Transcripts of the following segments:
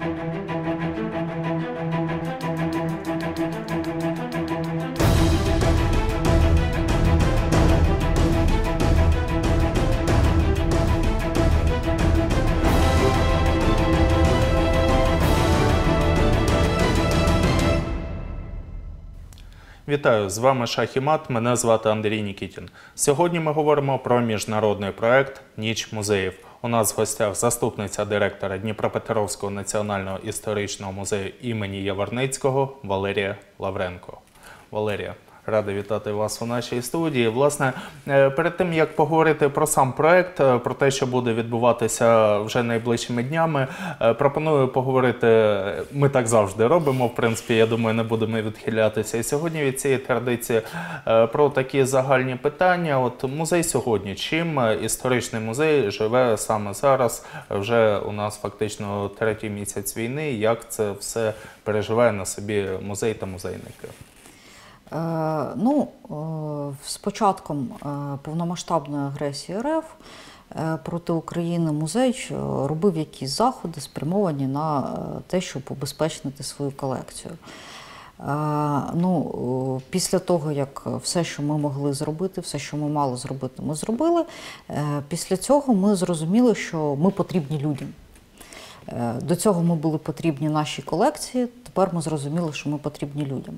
Вітаю, з вами Шах і Мат, мене звати Андрій Нікітін. Сьогодні ми говоримо про міжнародний проект «Ніч музеїв». У нас в гостях заступниця директора Дніпропетровського національного історичного музею імені Яворницького Валерія Лавренко. Валерія, радий вітати вас у нашій студії. Власне, перед тим, як поговорити про сам проект, про те, що буде відбуватися вже найближчими днями, пропоную поговорити, ми так завжди робимо, в принципі, я думаю, не будемо відхилятися і сьогодні від цієї традиції, про такі загальні питання. От музей сьогодні, чим історичний музей живе саме зараз, вже у нас фактично третій місяць війни, як це все переживає на собі музей та музейники? З початком повномасштабної агресії РФ проти України музей робив якісь заходи, спрямовані на те, щоб убезпечити свою колекцію. Після того, як все, що ми могли зробити, все, що ми мали зробити, ми зробили, після цього ми зрозуміли, що ми потрібні людям. До цього ми були потрібні нашій колекції, тепер ми зрозуміли, що ми потрібні людям.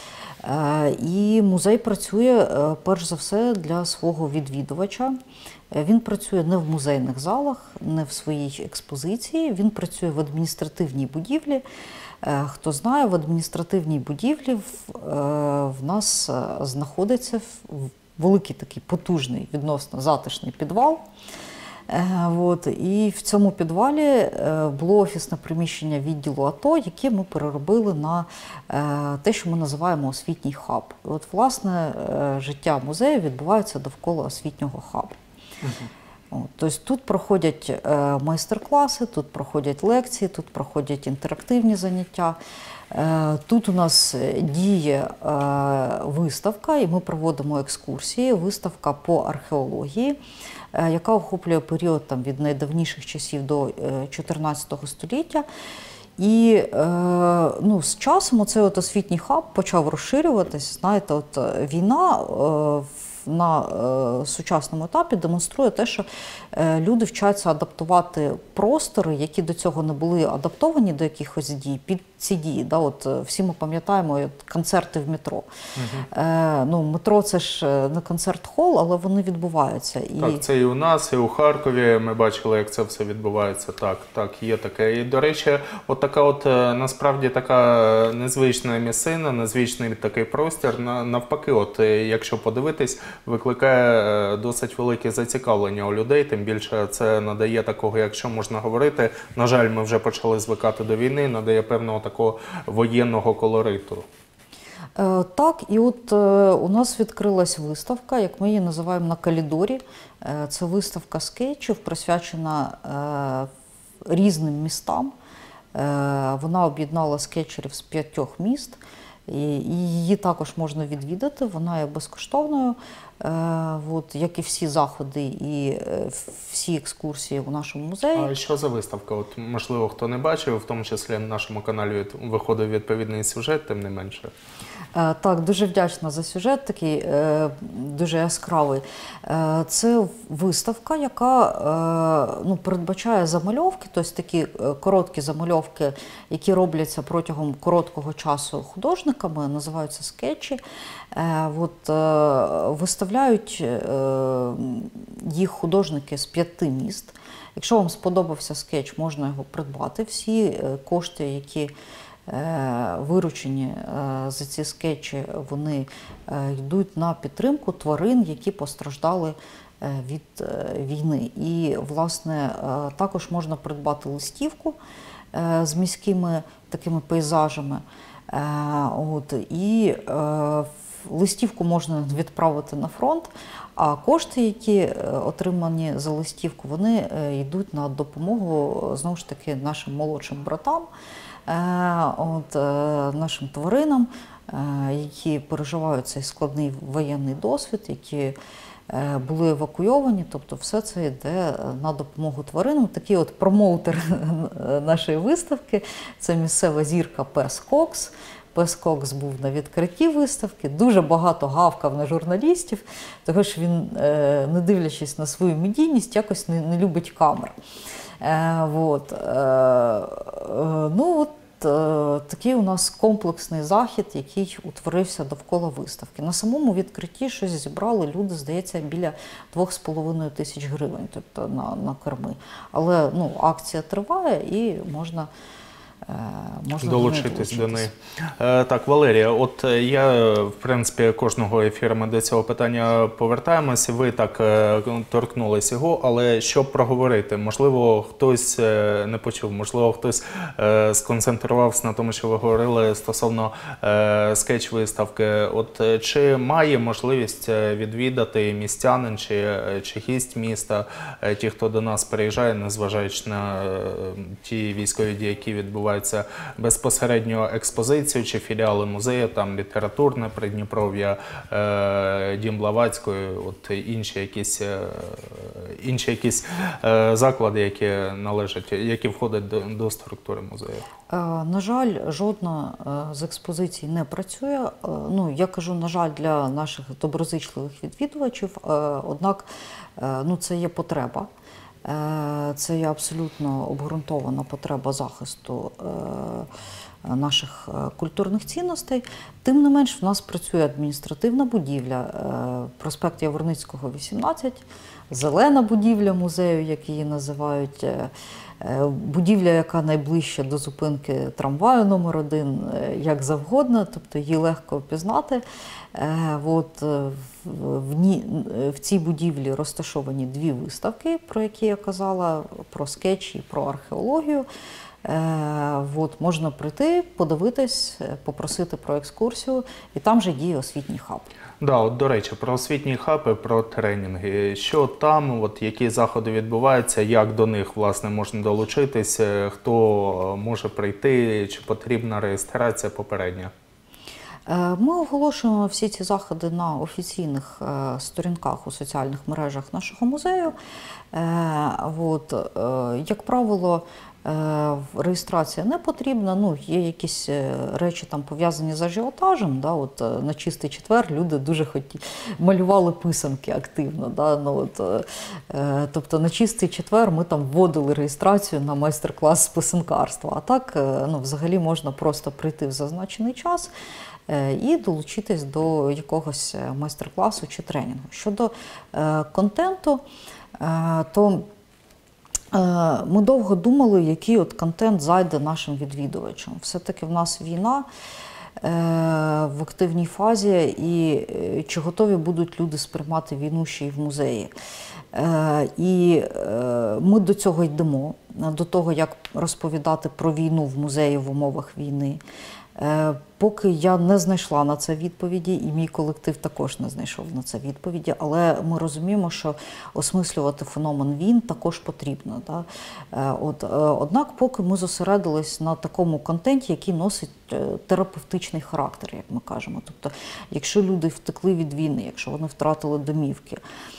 І музей працює, перш за все, для свого відвідувача. Він працює не в музейних залах, не в своїй експозиції, він працює в адміністративній будівлі. Хто знає, в адміністративній будівлі в нас знаходиться великий такий потужний, відносно затишний підвал. І в цьому підвалі було офісне приміщення відділу АТО, яке ми переробили на те, що ми називаємо освітній хаб. Власне, життя музею відбувається довкола освітнього хабу. Тобто тут проходять майстер-класи, тут проходять лекції, тут проходять інтерактивні заняття. Тут у нас діє виставка, і ми проводимо екскурсії, виставка по археології, яка охоплює період від найдавніших часів до 14 століття. І з часом цей освітній хаб почав розширюватись. Знаєте, війна на сучасному етапі демонструє те, що люди вчаться адаптувати простори, які до цього не були адаптовані до якихось дій, під ці дії. Всі ми пам'ятаємо концерти в метро. Метро – це ж не концерт-хол, але вони відбуваються. Так, це і у нас, і у Харкові ми бачили, як це все відбувається. Так, є таке. І, до речі, насправді така незвична місцина, незвичний такий простір, навпаки, якщо подивитись, викликає досить велике зацікавлення у людей, тим більше це надає такого, якщо можна говорити, на жаль, ми вже почали звикати до війни, надає певного такого воєнного колориту. Так, і у нас відкрилась виставка, як ми її називаємо, на Калідорі. Це виставка скетчів, присвячена різним містам. Вона об'єднала скетчерів з 5 міст. І її також можна відвідати, вона є безкоштовною, як і всі заходи і всі екскурсії у нашому музеї. А що за виставка? Можливо, хто не бачив, в тому числі на нашому каналі виходив відповідний сюжет, тим не менше. Так, дуже вдячна за сюжет, такий дуже яскравий. Це виставка, яка передбачає замальовки, тобто такі короткі замальовки, які робляться протягом короткого часу художниками, називаються скетчі. Виставляють їх художники з 5 міст. Якщо вам сподобався скетч, можна його придбати. Всі кошти, які виручені за ці скетчі, вони йдуть на підтримку тварин, які постраждали від війни. І, власне, також можна придбати листівку з міськими такими пейзажами. І листівку можна відправити на фронт, а кошти, які отримані за листівку, вони йдуть на допомогу, знову ж таки, нашим молодшим братам, нашим тваринам, які переживають цей складний воєнний досвід, які були евакуйовані, тобто все це йде на допомогу тваринам. Такий от промоутер нашої виставки – це місцева зірка пес Кокс. Пес Кокс був на відкритті виставки, дуже багато гавкав на журналістів, тому що він, не дивлячись на свою медійність, якось не любить камер. Такий у нас комплексний захід, який утворився довкола виставки. На самому відкритті щось зібрали люди, здається, біля 2,5 тисяч гривень, тобто на корми. Але акція триває і можна долучитись до неї. Так, Валерія, от я, в принципі, кожного ефіру ми до цього питання повертаємося, ви так торкнулись його, але щоб проговорити, можливо, хтось не почув, можливо, хтось сконцентрувався на тому, що ви говорили стосовно скетч-виставки. От чи має можливість відвідати містянин чи гість міста, ті, хто до нас приїжджає, незважаючи на ті військові дії, які відбуваються безпосередньо експозицію чи філіали музею, там літературне Придніпров'я, Дім Блаватської, от інші якісь заклади, які входять до структури музею? На жаль, жодна з експозицій не працює. Я кажу, на жаль, для наших доброзичливих відвідувачів, однак це є потреба. Це є абсолютно обґрунтована потреба захисту наших культурних цінностей. Тим не менш, в нас працює адміністративна будівля, проспект Яворницького, 18, зелена будівля музею, як її називають, будівля, яка найближча до зупинки трамваю номер 1, як завгодно, тобто її легко впізнати. В цій будівлі розташовані 2 виставки, про які я казала, про скетч і про археологію. Можна прийти, подивитись, попросити про екскурсію, і там же діє освітній хаб. До речі, про освітні хаби, про тренінги. Що там, які заходи відбуваються, як до них, власне, можна долучитись, хто може прийти, чи потрібна реєстрація попередня? Ми оголошуємо всі ці заходи на офіційних сторінках у соціальних мережах нашого музею. Як правило, реєстрація не потрібна, є якісь речі там пов'язані з ажіотажем. На Чистий четвер люди дуже малювали писанки активно. Тобто на Чистий четвер ми там вводили реєстрацію на майстер-клас з писанкарства. А так, взагалі можна просто прийти в зазначений час і долучитись до якогось майстер-класу чи тренінгу. Щодо контенту, то ми довго думали, який контент зайде нашим відвідувачам. Все-таки в нас війна в активній фазі, і чи готові будуть люди сприймати війну ще й в музеї. І ми до цього йдемо, до того, як розповідати про війну в музеї в умовах війни. Поки я не знайшла на це відповіді, і мій колектив також не знайшов на це відповіді, але ми розуміємо, що осмислювати феномен війн також потрібно. Однак поки ми зосередились на такому контенті, який носить терапевтичний характер, як ми кажемо. Тобто, якщо люди втекли від війни, якщо вони втратили домівки,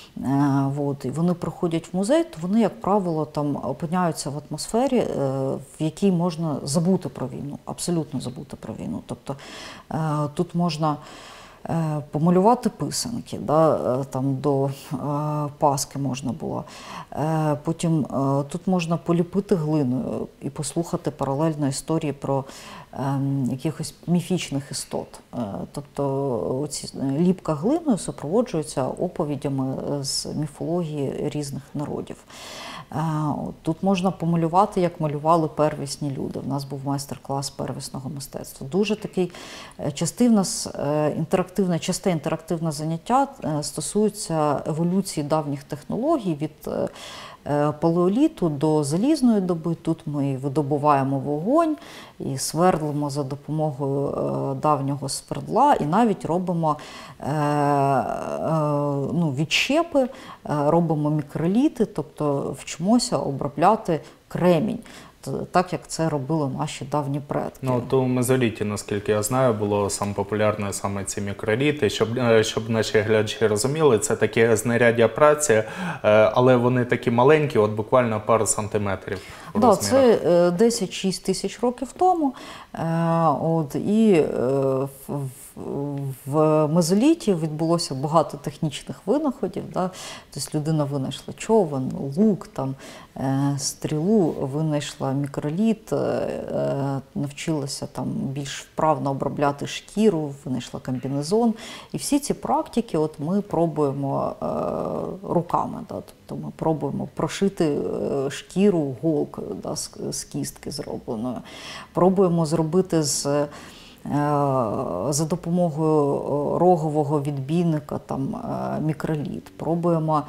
і вони приходять в музей, то вони, як правило, там опиняються в атмосфері, в якій можна забути про війну, абсолютно забути про війну. Тобто тут можна помалювати писанки, там до Пасхи можна було. Потім тут можна поліпити глиною і послухати паралельно історії про якихось міфічних істот. Тобто ліпка глиною супроводжується оповідями з міфології різних народів. Тут можна помалювати, як малювали первісні люди. У нас був майстер-клас первісного мистецтва. Дуже такий часте інтерактивне заняття стосується еволюції давніх технологій від палеоліту до залізної доби. Тут ми видобуваємо вогонь і свердлимо за допомогою давнього свердла, і навіть робимо відщепи, робимо мікроліти, тобто вчимося обробляти кремінь, так як це робили наші давні предки. Ну, то у мезоліті, наскільки я знаю, було саме популярне саме ці мікроліти. Щоб наші глядачі розуміли, це такі знаряддя праці, але вони такі маленькі, от буквально пару сантиметрів у Да, розмірах. це 10-6 тисяч років тому. В мезоліті відбулося багато технічних винаходів. Да? Тобто людина винайшла човен, лук, стрілу, винайшла мікроліт, навчилася більш вправно обробляти шкіру, винайшла комбінезон. І всі ці практики ми пробуємо руками. Да? Тобто ми пробуємо прошити шкіру голкою, да, з кістки зробленою. Пробуємо зробити за допомогою рогового відбійника мікроліт. Пробуємо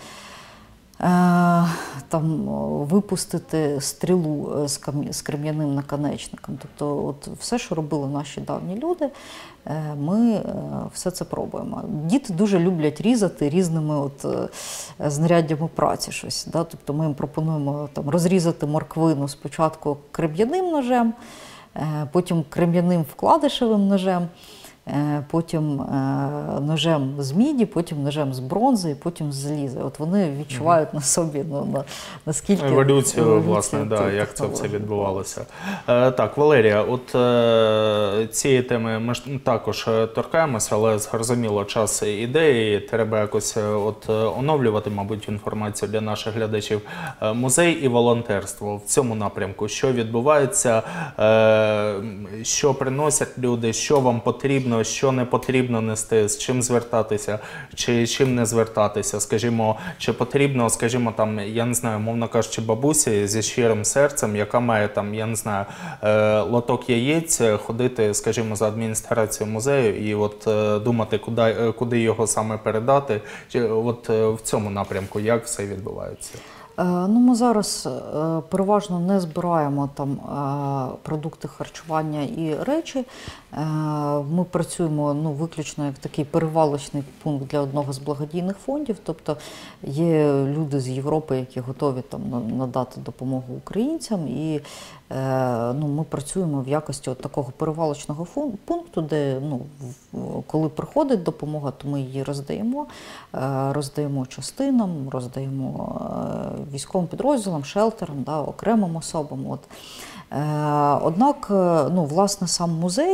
випустити стрілу з крем'яним наконечником. Тобто все, що робили наші давні люди, ми все це пробуємо. Діти дуже люблять різати різними знаряддями праці щось. Да? Тобто ми їм пропонуємо розрізати морквину спочатку крем'яним ножем, потім крем'яним вкладишевим ножем, потім ножем з міді, потім ножем з бронзи, і потім з заліза. От вони відчувають на собі, наскільки... Еволюцію, власне, як це все відбувалося. Так, Валерія, цієї теми ми ж також торкаємося, але зрозуміло, час іде, і треба якось оновлювати, мабуть, інформацію для наших глядачів. Музей і волонтерство в цьому напрямку. Що відбувається, що приносять люди, що вам потрібно, що не потрібно нести, з чим звертатися, чи чим не звертатися, скажімо, чи потрібно, скажімо, я не знаю, мовно кажучи, бабусі зі щирим серцем, яка має я не знаю, лоток яєць, ходити, скажімо, за адміністрацією музею і думати, куди його саме передати, в цьому напрямку, як все відбувається? Ми зараз переважно не збираємо продукти харчування і речі. Ми працюємо виключно як такий перевалочний пункт для одного з благодійних фондів. Тобто є люди з Європи, які готові надати допомогу українцям. І ми працюємо в якості такого перевалочного пункту, де коли приходить допомога, то ми її роздаємо. Роздаємо частинам, роздаємо військовим підрозділам, шелтерам, окремим особам. Однак, власне, сам музей,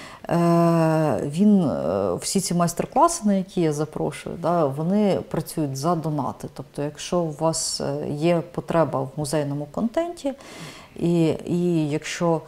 всі ці майстер-класи, на які я запрошую, вони працюють за донати. Тобто, якщо у вас є потреба в музейному контенті, і якщо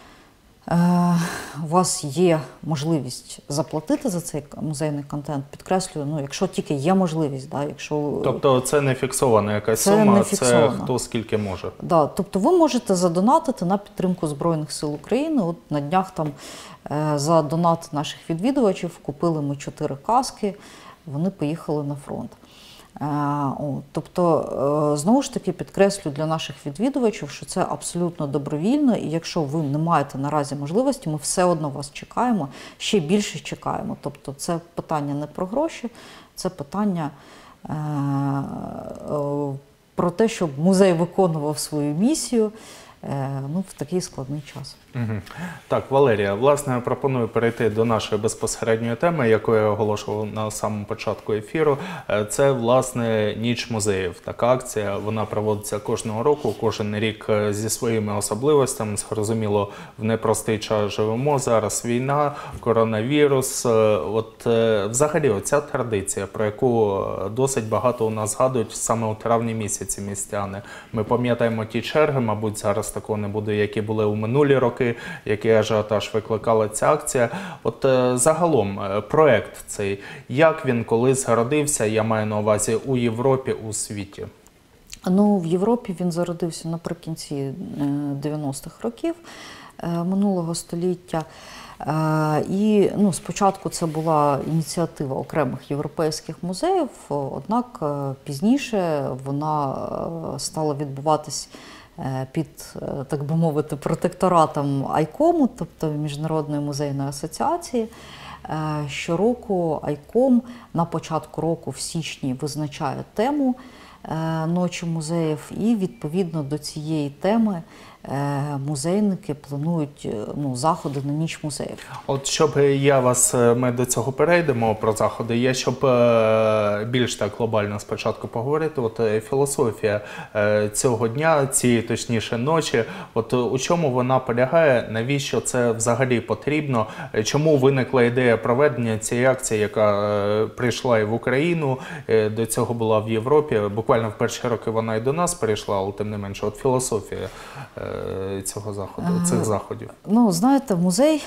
у вас є можливість заплатити за цей музейний контент, підкреслюю, якщо тільки є можливість. Тобто це не фіксована якась сума, це хто скільки може? Да, тобто ви можете задонатити на підтримку Збройних сил України. На днях за донат наших відвідувачів купили ми 4 каски, вони поїхали на фронт. Тобто, знову ж таки, підкреслю для наших відвідувачів, що це абсолютно добровільно, і якщо ви не маєте наразі можливості, ми все одно вас чекаємо, ще більше чекаємо. Тобто це питання не про гроші, це питання про те, щоб музей виконував свою місію в такий складний час. Так, Валерія, власне, я пропоную перейти до нашої безпосередньої теми, яку я оголошував на самому початку ефіру. Це, власне, Ніч музеїв. Така акція, вона проводиться кожного року, кожен рік зі своїми особливостями. Зрозуміло, в непростий час живемо, зараз війна, коронавірус. Взагалі, оця традиція, про яку досить багато у нас згадують саме у травні місяці містяни. Ми пам'ятаємо ті черги, мабуть, зараз такого не буде, які були у минулі роки, який ажіотаж викликала ця акція. Загалом, проект цей, як він колись зародився, я маю на увазі, у Європі, у світі? В Європі він зародився наприкінці 90-х років минулого століття. І спочатку це була ініціатива окремих європейських музеїв, однак пізніше вона стала відбуватись під, так би мовити, протекторатом ICOM, тобто Міжнародної музейної асоціації. Щороку ICOM на початку року в січні визначає тему ночі музеїв, і відповідно до цієї теми музейники планують заходи на ніч музеїв. От щоб ми до цього перейдемо про заходи, щоб більш так глобально спочатку поговорити, от філософія цього дня, цієї точніше ночі, от у чому вона полягає, навіщо це взагалі потрібно, чому виникла ідея проведення цієї акції, яка прийшла і в Україну, до цього була в Європі, буквально в перші роки вона і до нас прийшла, але тим не менше, от філософія цього заходу, цих заходів. Ну, знаєте, музей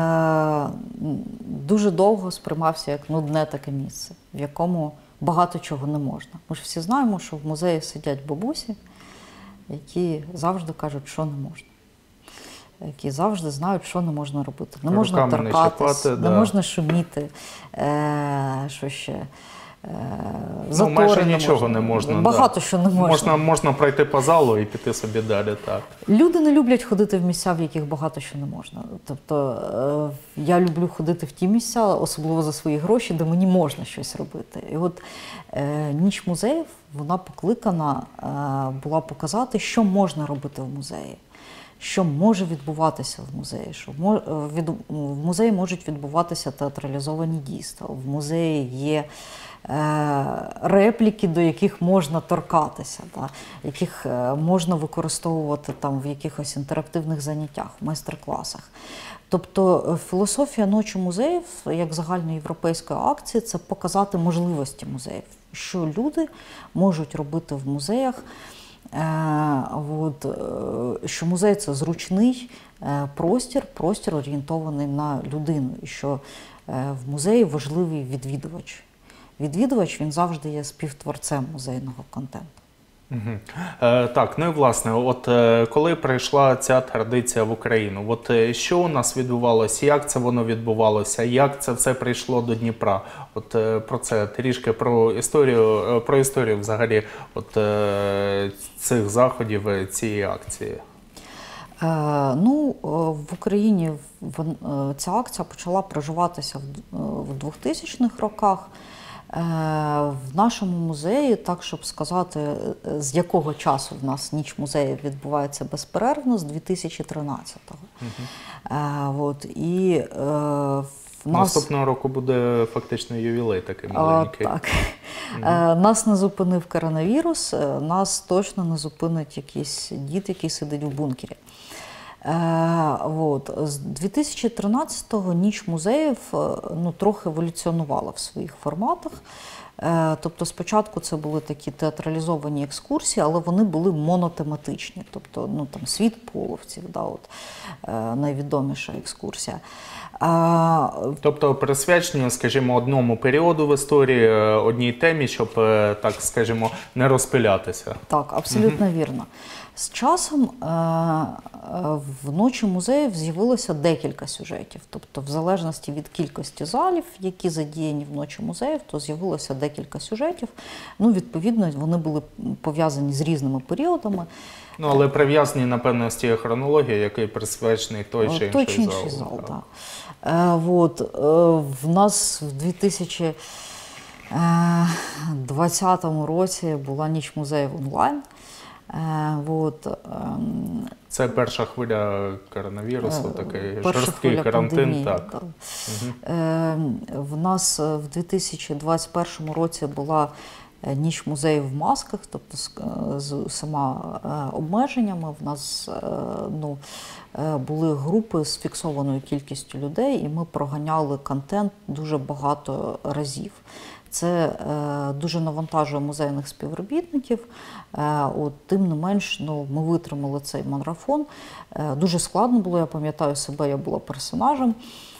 дуже довго сприймався як нудне таке місце, в якому багато чого не можна. Ми ж всі знаємо, що в музеї сидять бабусі, які завжди кажуть, що не можна. Які завжди знають, що не можна робити. Не можна торкатись, не можна шуміти, що ще. Майже нічого не можна. Багато що не можна. Можна пройти по залу і піти собі далі. Так. Люди не люблять ходити в місця, в яких багато що не можна. Тобто я люблю ходити в ті місця, особливо за свої гроші, де мені можна щось робити. І от ніч музеїв, вона покликана була показати, що можна робити в музеї. Що може відбуватися в музеї, що в музеї можуть відбуватися театралізовані дійства, в музеї є репліки, до яких можна торкатися, яких можна використовувати там в якихось інтерактивних заняттях, майстер-класах. Тобто філософія ночі музеїв, як загальноєвропейської акції, це показати можливості музеїв, що люди можуть робити в музеях. Що музей – це зручний простір орієнтований на людину, і що в музеї важливий відвідувач. Відвідувач, він завжди є співтворцем музейного контенту. Угу. Так, ну і власне, от коли прийшла ця традиція в Україну, от що у нас відбувалося, як це воно відбувалося, як це все прийшло до Дніпра? От про це трішки, про історію взагалі от цих заходів, цієї акції. В Україні ця акція почала проживатися в 2000-х роках. В нашому музеї, так щоб сказати, з якого часу в нас ніч музеїв відбувається безперервно, з 2013-го. Наступного року буде фактично ювілей такий маленький. Так. Нас не зупинив коронавірус, нас точно не зупинить якийсь дід, який сидить в бункері. З 2013-го ніч музеїв трохи еволюціонувала в своїх форматах. Тобто спочатку це були такі театралізовані екскурсії, але вони були монотематичні. Тобто світ половців, найвідоміша екскурсія. Тобто присвячені, скажімо, одному періоду в історії, одній темі, щоб, так скажімо, не розпилятися. Так, абсолютно вірно. З часом в ночі музеїв з'явилося декілька сюжетів. Тобто в залежності від кількості залів, які задіяні в ночі музеїв, то з'явилося декілька сюжетів. Відповідно, вони були пов'язані з різними періодами. Але прив'язані, напевно, з тією хронологією, який присвячений той чи інший зал. Так. В нас в 2020 році була ніч музеїв онлайн. Це перша хвиля коронавірусу, такий жорсткий карантин. Так. В нас в 2021 році була ніч музеїв в масках, тобто з усіма обмеженнями. В нас були групи з фіксованою кількістю людей, і ми проганяли контент дуже багато разів. Це дуже навантажує музейних співробітників. Тим не менш, ми витримали цей марафон. Дуже складно було, я пам'ятаю себе, я була персонажем,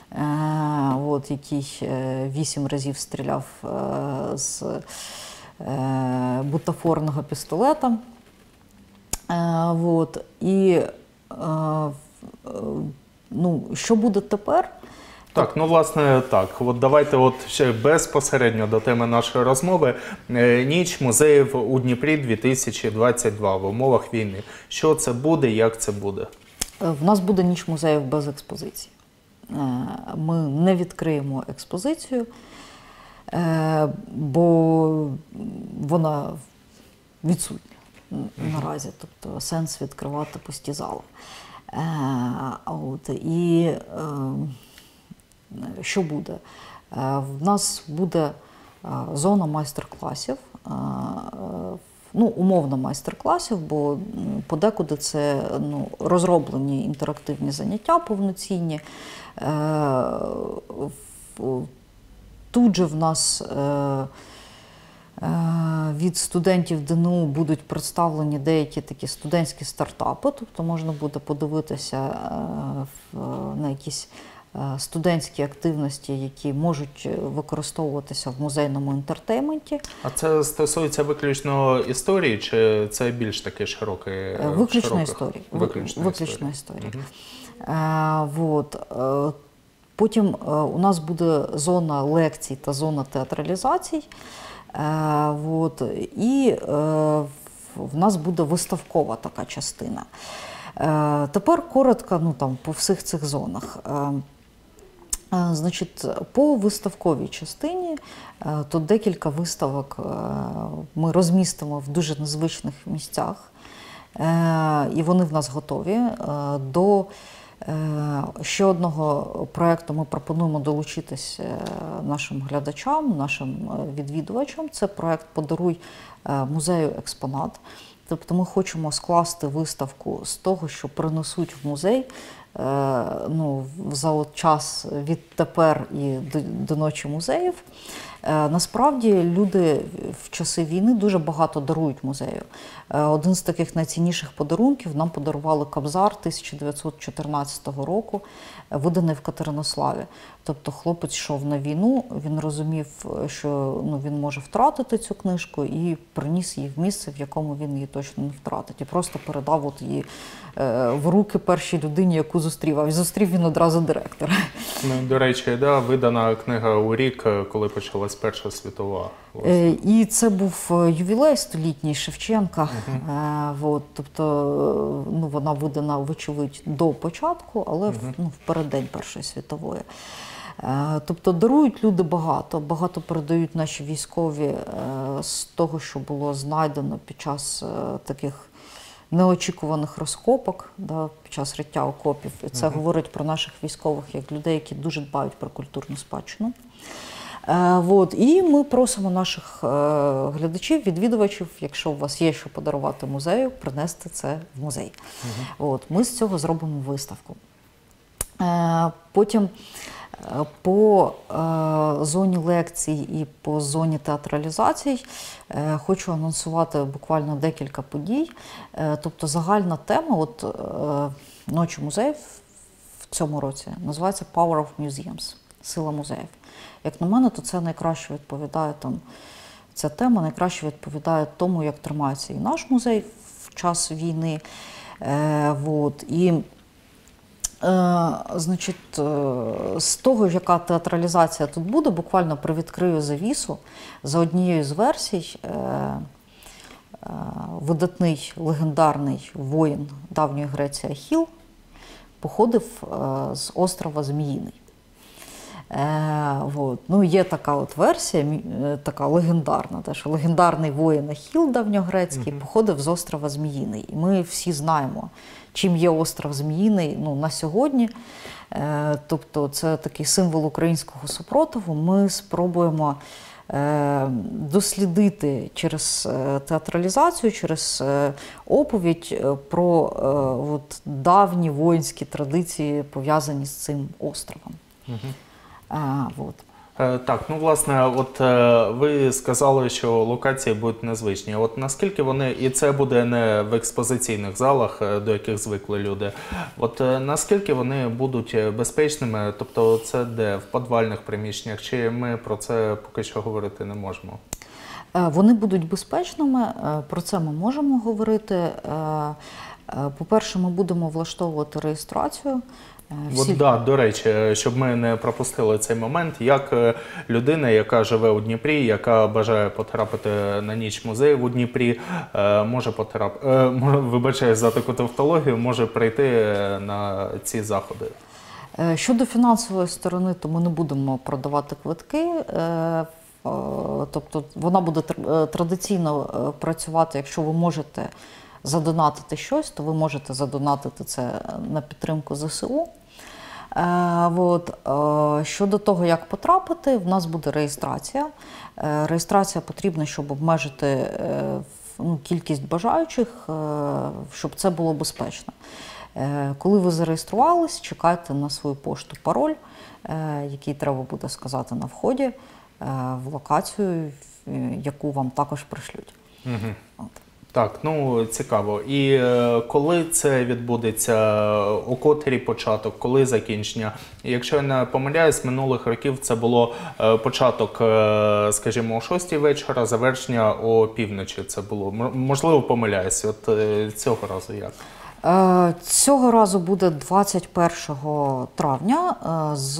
який 8 разів стріляв з бутафорного пістолета. Що буде тепер? Так, власне, так. Давайте ще безпосередньо до теми нашої розмови. Ніч музеїв у Дніпрі 2022 в умовах війни. Що це буде, як це буде? В нас буде ніч музеїв без експозиції. Ми не відкриємо експозицію, бо вона відсутня наразі, тобто сенс відкривати пусті зали. І що буде? В нас буде зона майстер-класів, умовно майстер-класів, бо подекуди це розроблені інтерактивні заняття повноцінні. Тут же в нас від студентів ДНУ будуть представлені деякі такі студентські стартапи, тобто можна буде подивитися на якісь студентські активності, які можуть використовуватися в музейному ентертейменті. А це стосується виключно історії, чи це більш таке широке? Виключно історії. Виключно історії. Потім у нас буде зона лекцій та зона театралізацій. І в нас буде виставкова така частина. Тепер коротко по всіх цих зонах. Значить, по виставковій частині тут декілька виставок ми розмістимо в дуже незвичних місцях, і вони в нас готові. До ще одного проєкту ми пропонуємо долучитись нашим глядачам, нашим відвідувачам. Це проєкт «Подаруй музею експонат». Тобто ми хочемо скласти виставку з того, що принесуть в музей за час відтепер і до ночі музеїв. Насправді люди в часи війни дуже багато дарують музею. Один з таких найцінніших подарунків нам подарували Кобзар 1914 року, виданий в Катеринославі. Тобто хлопець йшов на війну, він розумів, що він може втратити цю книжку, і приніс її в місце, в якому він її точно не втратить. І просто передав її в руки першій людині, яку зустрів. А зустрів він одразу директора. До речі, видана книга у рік, коли почалась Перша світова. І це був ювілей столітній Шевченка. Тобто вона видана, вочевидь, до початку, але в переддень Першої світової. Тобто дарують люди багато. Багато передають наші військові з того, що було знайдено під час таких неочікуваних розкопок, під час риття окопів. І це говорить про наших військових як людей, які дуже дбають про культурну спадщину. І ми просимо наших глядачів, відвідувачів, якщо у вас є що подарувати музею, принести це в музей. Ми з цього зробимо виставку. Потім по зоні лекцій і по зоні театралізацій хочу анонсувати буквально декілька подій. Тобто загальна тема «Ночі музеїв» в цьому році називається «Power of Museums» – «Сила музеїв». Як на мене, то це найкраще відповідає ця тема найкраще відповідає тому, як тримається і наш музей в час війни. Значить, з того, яка театралізація тут буде, буквально привідкрию завісу. За однією з версій, видатний легендарний воїн давньої Греції Ахіл походив з острова Зміїний. Є така версія, така легендарна, що легендарний воїн Ахіл давньогрецький походив з острова Зміїний. І ми всі знаємо, чим є остров Зміїний на сьогодні. Тобто це такий символ українського супротиву. Ми спробуємо дослідити через театралізацію, через оповідь про давні воїнські традиції, пов'язані з цим островом. Так, власне, ви сказали, що локації будуть незвичні. Наскільки вони, і це буде не в експозиційних залах, до яких звикли люди, наскільки вони будуть безпечними, тобто це де, в підвальних приміщеннях, чи ми про це поки що говорити не можемо? Вони будуть безпечними, про це ми можемо говорити. По-перше, ми будемо влаштовувати реєстрацію. До речі, щоб ми не пропустили цей момент, як людина, яка живе у Дніпрі, яка бажає потрапити на ніч музеїв у Дніпрі, може вибачаюсь за таку тавтологію, може прийти на ці заходи? Щодо фінансової сторони, то ми не будемо продавати квитки. Тобто вона буде традиційно працювати, якщо ви можете задонатити щось, то ви можете задонатити це на підтримку ЗСУ. Щодо того, як потрапити, в нас буде реєстрація. Реєстрація потрібна, щоб обмежити кількість бажаючих, щоб це було безпечно. Коли ви зареєструвались, чекайте на свою пошту пароль, який треба буде сказати на вході, в локацію, яку вам також пришлють. Угу. Так, цікаво. І коли це відбудеться, у котрій початок, коли закінчення? Якщо я не помиляюсь, минулих років це було початок, скажімо, о 6-й вечора, завершення о півночі це було. Можливо, помиляюсь, от цього разу як? Цього разу буде 21 травня з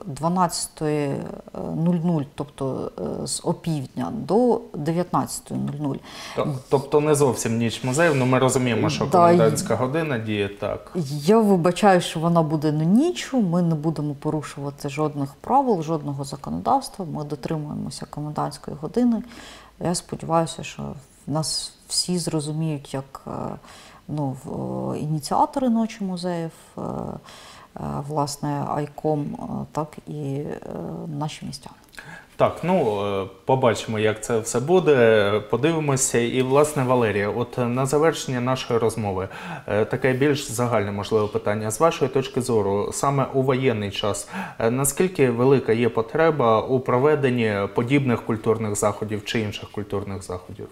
12:00, тобто з опівдня до 19:00. Тобто не зовсім ніч музеїв, ми розуміємо, що комендантська година діє так. Я вибачаю, що вона буде не ніччю, ми не будемо порушувати жодних правил, жодного законодавства, ми дотримуємося комендантської години. Я сподіваюся, що нас всі зрозуміють, як ініціатори Ночі музеїв, власне, Айком, так і наші містяни. Так, побачимо, як це все буде, подивимося. І, власне, Валерія, от на завершення нашої розмови, таке більш загальне, можливе питання. З вашої точки зору, саме у воєнний час, наскільки велика є потреба у проведенні подібних культурних заходів чи інших культурних заходів?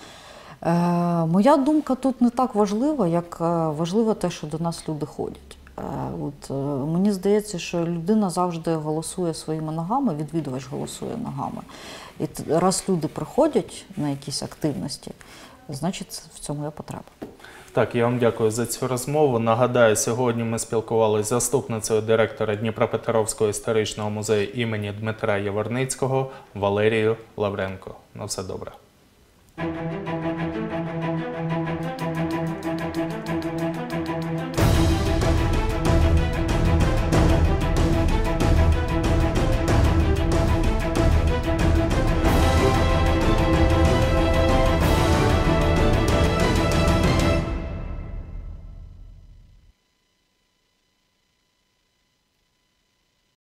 Моя думка тут не так важлива, як важливо те, що до нас люди ходять. Мені здається, що людина завжди голосує своїми ногами, відвідувач голосує ногами. І раз люди приходять на якісь активності, значить в цьому є потреба. Так, я вам дякую за цю розмову. Нагадаю, сьогодні ми спілкувалися з заступницею директора Дніпропетровського історичного музею імені Дмитра Яворницького Валерією Лавренко. На все добре.